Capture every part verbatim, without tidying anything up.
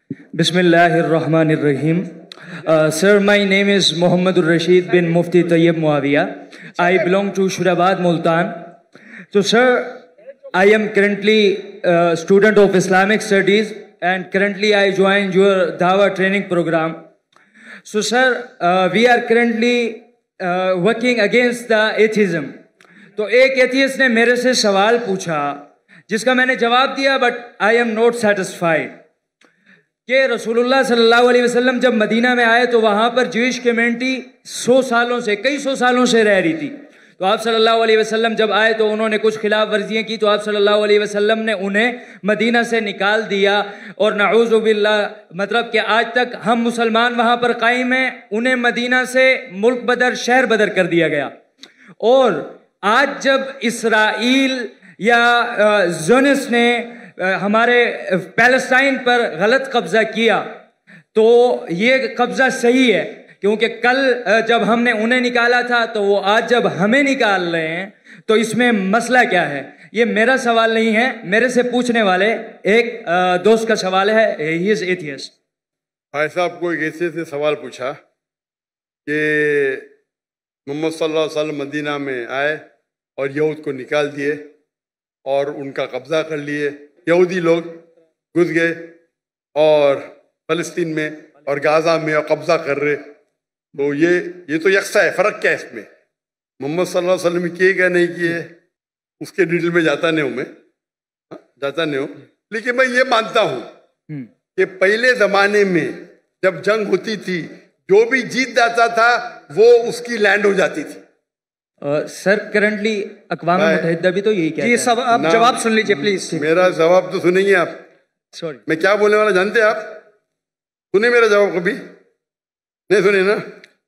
Bismillahirrahmanirrahim. Uh, sir, my name is Muhammadur Rashid bin Mufti Tayyib Muawiya. I belong to Shurabad, Multan. So, sir, I am currently a student of Islamic Studies and currently I joined your Dawah training program. So, sir, uh, we are currently uh, working against the atheism. तो एक atheist ने मेरे से सवाल पूछा जिसका मैंने जवाब दिया, but I am not satisfied कि रसूलुल्लाह सल्लल्लाहु अलैहि वसल्लम जब मदीना में आए तो वहाँ पर ज्यूइश कम्युनिटी सौ सालों से कई सौ सालों से रह रही थी। तो आप सल्लल्लाहु अलैहि वसल्लम जब आए तो उन्होंने कुछ खिलाफ वर्जियाँ की, तो आप सल्लल्लाहु अलैहि वसल्लम ने उन्हें मदीना से निकाल दिया। और नऊज़ु बिल्लाह, मतलब कि आज तक हम मुसलमान वहाँ पर कायम हैं, उन्हें मदीना से मुल्क बदर शहर बदर कर दिया गया। और आज जब इसराइल या ज़ोनिस्ट ने हमारे पैलेस्टाइन पर गलत कब्जा किया तो ये कब्जा सही है, क्योंकि कल जब हमने उन्हें निकाला था तो वो आज जब हमें निकाल रहे हैं, तो इसमें मसला क्या है? ये मेरा सवाल नहीं है, मेरे से पूछने वाले एक दोस्त का सवाल है। He is atheist. भाई साहब को एक ऐसे से सवाल पूछा कि मोहम्मद सल्लल्लाहु अलैहि वसल्लम मदीना में आए और यहूद को निकाल दिए और उनका कब्जा कर लिए। यहूदी लोग घुस गए और फ़लस्तीन में और गाज़ा में और कब्जा कर रहे। तो ये ये तो यकसा है, फ़र्क क्या है इसमें? मोहम्मद सल्लल्लाहु अलैहि वसल्लम किए क्या नहीं किए उसके डिटेल में जाता नहीं हूँ मैं, जाता नहीं हूँ। लेकिन मैं ये मानता हूँ कि पहले ज़माने में जब जंग होती थी, जो भी जीत जाता था वो उसकी लैंड हो जाती थी। सर uh, करंटली अक़वाम मुत्तहिदा भी तो यही कहता है। सब आप जवाब सुन लीजिए प्लीज। मेरा जवाब तो सुनेंगे आप। सॉरी, मैं क्या बोलने वाला जानते हैं आप? सुने मेरा जवाब कभी? नहीं सुने ना?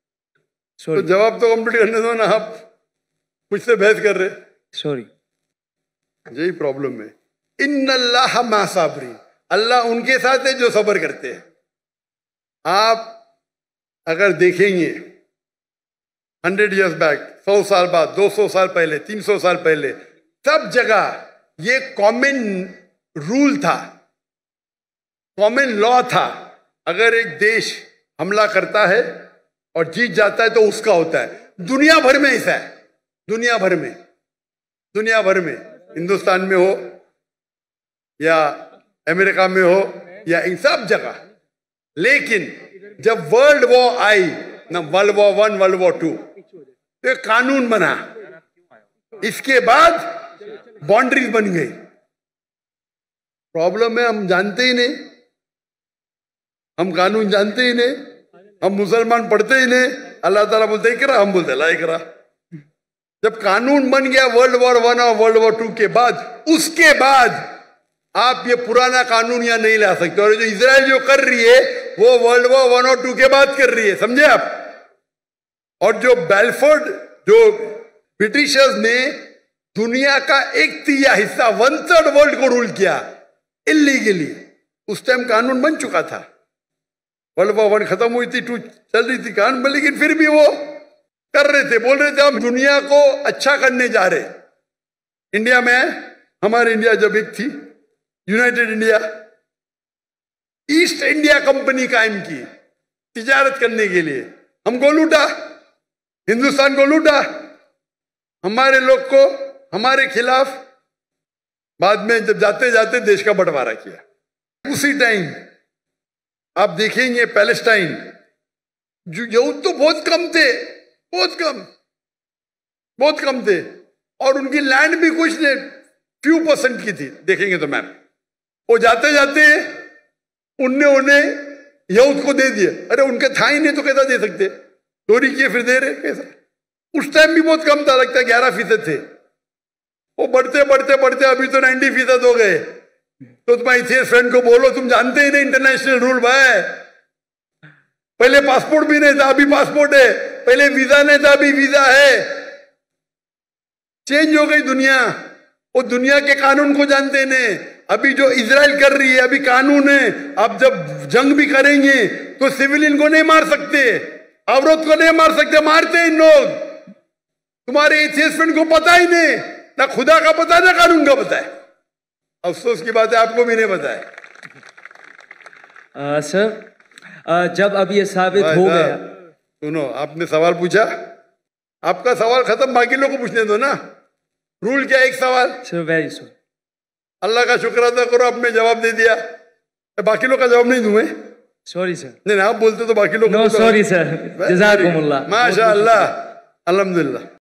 तो जवाब तो कंप्लीट करने दो ना, आप मुझसे बहस कर रहे। सॉरी, यही प्रॉब्लम है। इन्नल्लाह मा साबरीन, अल्लाह उनके साथ है जो सब्र करते हैं। आप अगर देखेंगे हंड्रेड इयर्स बैक, सौ साल बाद, दो सौ साल पहले, तीन सौ साल पहले, सब जगह ये कॉमन रूल था, कॉमन लॉ था। अगर एक देश हमला करता है और जीत जाता है तो उसका होता है। दुनिया भर में ऐसा है, दुनिया भर में, दुनिया भर में, हिंदुस्तान में हो या अमेरिका में हो या इन सब जगह। लेकिन जब वर्ल्ड वॉर आई ना, world war one, world war two, तो कानून बना, इसके बाद बाउंड्रीज बन गई। प्रॉब्लम है हम जानते ही नहीं, हम कानून जानते ही नहीं, हम मुसलमान पढ़ते ही नहीं। अल्लाह ताला बोलते इकरा, हम बोलते ला इकरा। जब कानून बन गया वर्ल्ड वॉर वन और वर्ल्ड वॉर टू के बाद, उसके बाद आप ये पुराना कानून यहाँ नहीं ला सकते। और जो इजराइल जो कर रही है वो वर्ल्ड वॉर वन और टू के बाद कर रही है, समझे आप? और जो बेलफोर्ड, जो ब्रिटिशर्स ने दुनिया का एक तिहाई हिस्सा, वन थर्ड वर्ल्ड को रूल किया इलीगली, उस टाइम कानून बन चुका था। वर्ल्ड वॉर वन खत्म हुई थी, टू चल रही थी कानून, लेकिन फिर भी वो कर रहे थे, बोल रहे थे हम दुनिया को अच्छा करने जा रहे। इंडिया में, हमारे इंडिया जब एक थी united India, east India company कायम की तिजारत करने के लिए। हमको लूटा, हिंदुस्तान को लूटा, हमारे लोग को हमारे खिलाफ। बाद में जब जाते जाते देश का बंटवारा किया। उसी टाइम आप देखेंगे पैलेस्टाइन, जो यहूद तो बहुत कम थे, बहुत कम, बहुत कम थे, और उनकी लैंड भी कुछ नहीं, फ्यू परसेंट की थी। देखेंगे तो मैप, वो जाते जाते उनने उन्हें यहूद को दे दिया। अरे उनके था ही नहीं तो कैसा दे सकते? चोरी किए फिर दे रहे, कैसा? उस टाइम भी बहुत कम था, लगता है ग्यारह फीसद थे। वो बढ़ते बढ़ते बढ़ते अभी तो नाइन्टी फीसद हो गए। तो तुम्हारे फ्रेंड को बोलो, तुम जानते ही नहीं इंटरनेशनल रूल भाई। पहले पासपोर्ट भी नहीं था, अभी पासपोर्ट है। पहले वीजा नहीं था, अभी वीजा है। चेंज हो गई दुनिया। वो दुनिया के कानून को जानते नहीं। अभी जो इजराइल कर रही है, अभी कानून है। अब जब जंग भी करेंगे तो सिविलियन को नहीं मार सकते, औरत को नहीं मार सकते, मारते इन लोग। तुम्हारे एथियस्ट को पता ही नहीं, ना खुदा का पता है ना कानून का पता है। अफसोस की बात है, आपको भी नहीं पता है। Uh, सर uh, जब अब ये साबित भाई हो साहब, गया, सुनो, आपने सवाल पूछा, आपका सवाल खत्म, बाकी लोगों को पूछने दो ना। रूल क्या है? एक सवाल। Sir very sorry. अल्लाह का शुक्र अदा करो, आपने जवाब दे दिया, बाकी लोग का जवाब नहीं दूं मैं। Sorry sir. नहीं, आप बोलते तो बाकी लोग नो सॉरी सर, जज़ाकुमुल्लाह। माशा अल्लाह, अल्हम्दुलिल्लाह।